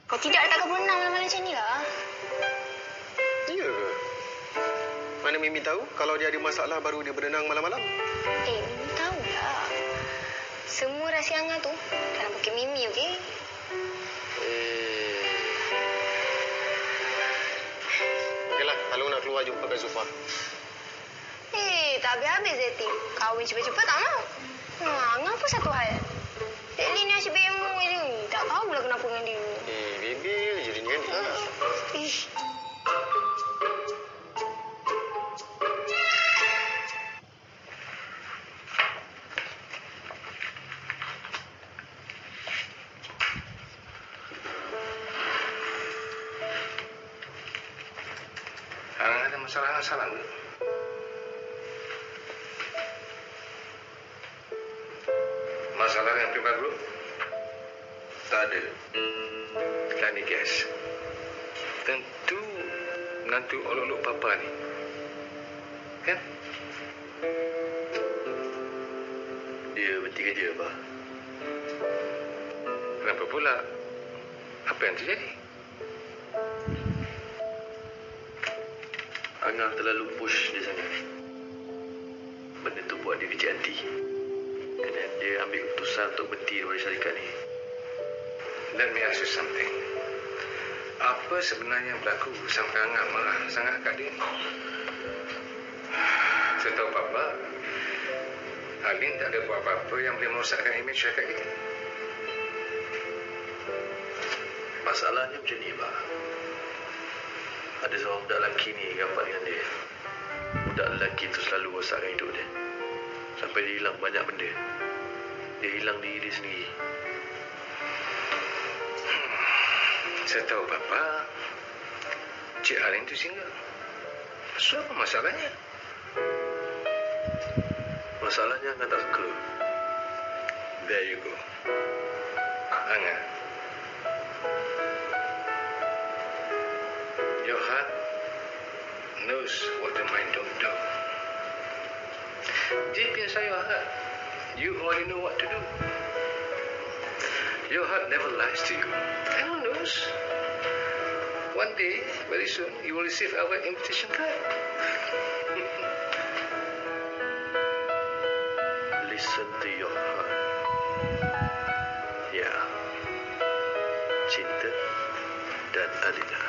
Kau tidak takkan berenang malam-malam macam ni lah. Ya ke? Mana Mimi tahu kalau dia ada masalah baru dia berenang malam-malam? Mimi tahulah. Semua rahsia Angah tu dalam poket Mimi, okey? Okeylah, Alung nak keluar jumpa Kak Zulfa. Tak habis-habis, Zeti. Kahwin cepat-cepat tak mau. Angah pun satu hal. Dek Lin ni asyik bemo je. Tak tahulah kenapa dengan dia. Baby je dia ni kan? Ish. Ada masalah ke? Masalah yang prima group? Tak ada. Can you guess? Tentu menantu olok-olok papa ni. Kan? Dia berhenti kerja, Abah. Kenapa pula? Apa yang terjadi? Angah terlalu push dia sangat. Benda tu buat dia kecil hati. Dan dia ambil keputusan untuk berhenti dari syarikat ni. Let me ask you something. Apa sebenarnya yang berlaku sampai Angah marah sangat kat dia? Saya tahu Papa, Alin tak ada buat apa-apa yang boleh merosakkan imej syarikat kita. Masalahnya macam ni, Abah. Ada seorang budak lelaki ni rapat dengan dia. Budak lelaki tu selalu rosakkan hidup dia. Sampai dia hilang banyak benda. Dia hilang diri dia sendiri. Saya tahu Papa, Cik Alin tu single. So apa masalahnya? Masalahnya Angah tak suka. There you go. Angah. Your heart knows what the mind don't do. Deep inside your heart, you already know what to do. Your heart never lies to you. And who knows? One day, very soon, you will receive our invitation card. Listen to your heart. Ya. Cinta dan Alina.